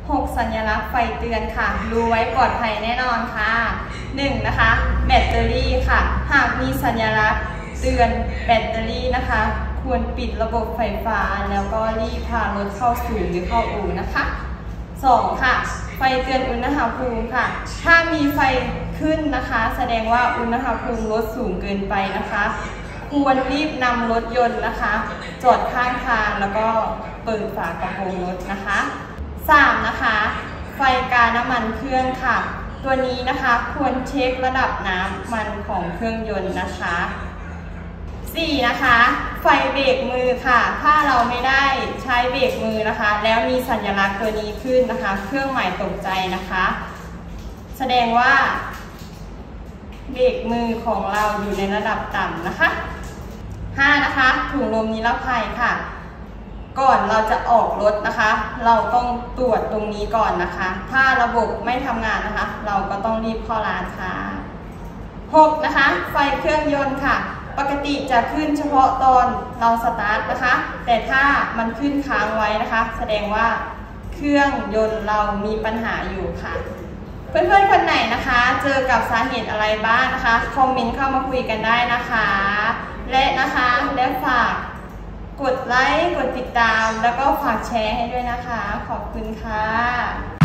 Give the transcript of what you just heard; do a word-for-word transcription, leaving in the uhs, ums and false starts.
หกสัญลักษณ์ไฟเตือนค่ะรู้ไว้ปลอดภัยแน่นอนค่ะหนึ่งนะคะแบตเตอรี่ค่ะหากมีสัญลักษณ์เตือนแบตเตอรี่นะคะควรปิดระบบไฟฟ้าแล้วก็รีบพารถเข้าศูนย์หรือเข้าอู่นะคะสองค่ะไฟเตือนอุณหภูมิค่ะถ้ามีไฟขึ้นนะคะแสดงว่าอุณหภูมิรถสูงเกินไปนะคะควรรีบนำรถยนต์นะคะจอดข้างทางแล้วก็เปิดฝากระโปรงรถนะคะสามนะคะไฟกาน้ำมันเครื่องค่ะตัวนี้นะคะควรเช็คระดับน้ำมันของเครื่องยนต์นะคะสี่นะคะไฟเบรกมือค่ะถ้าเราไม่ได้ใช้เบรกมือนะคะแล้วมีสัญลักษณ์ตัวนี้ขึ้นนะคะเครื่องหมายตกใจนะคะแสดงว่าเบรกมือของเราอยู่ในระดับต่ำนะคะห้านะคะถุงลมนิรภัยค่ะก่อนเราจะออกรถนะคะเราต้องตรวจตรงนี้ก่อนนะคะถ้าระบบไม่ทำงานนะคะเราก็ต้องรีบเข้าร้านค่ะหกนะคะไฟเครื่องยนต์ค่ะปกติจะขึ้นเฉพาะตอนเราสตาร์ทนะคะแต่ถ้ามันขึ้นค้างไว้นะคะแสดงว่าเครื่องยนต์เรามีปัญหาอยู่ค่ะเพื่อนๆคนไหนนะคะเจอกับสาเหตุอะไรบ้างนะคะคอมเมนต์เข้ามาคุยกันได้นะคะและนะคะและฝากกดไลค์กดติดตามแล้วก็ฝากแชร์ให้ด้วยนะคะขอบคุณค่ะ